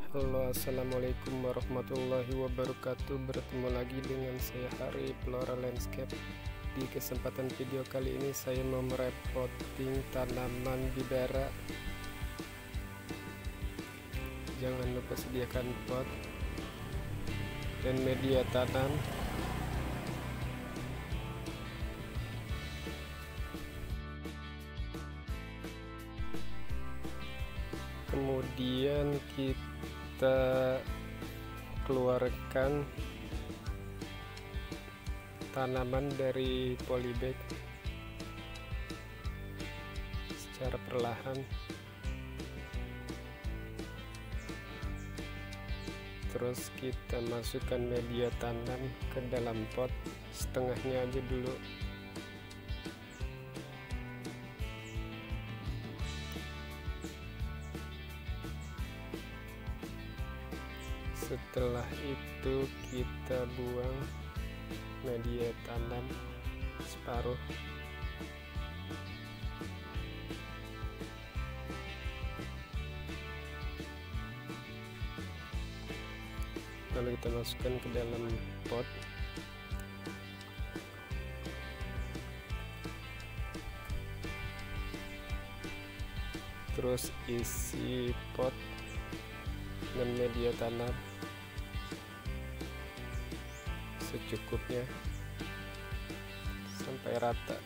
Halo, assalamualaikum warahmatullahi wabarakatuh. Bertemu lagi dengan saya Hari Flora Landscape. Di kesempatan video kali ini saya mau merepotting tanaman bidara. Jangan lupa sediakan pot dan media tanam. Kemudian kita keluarkan tanaman dari polybag secara perlahan, terus kita masukkan media tanam ke dalam pot, setengahnya aja dulu. Setelah itu kita buang media tanam separuh. Lalu kita masukkan ke dalam pot. Terus isi pot dengan media tanam secukupnya sampai rata.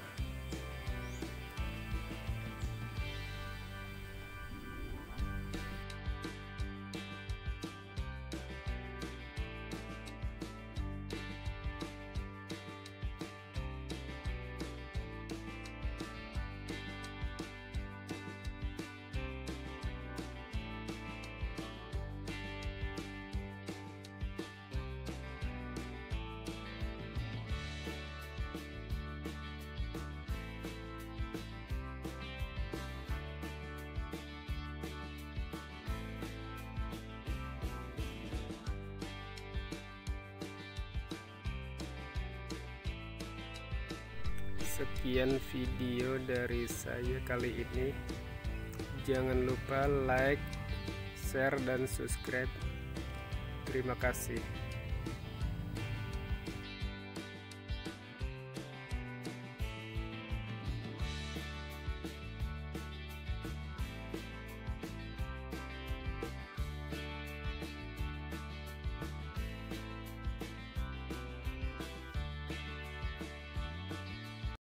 Sekian video dari saya kali ini. Jangan lupa like, share, dan subscribe. Terima kasih.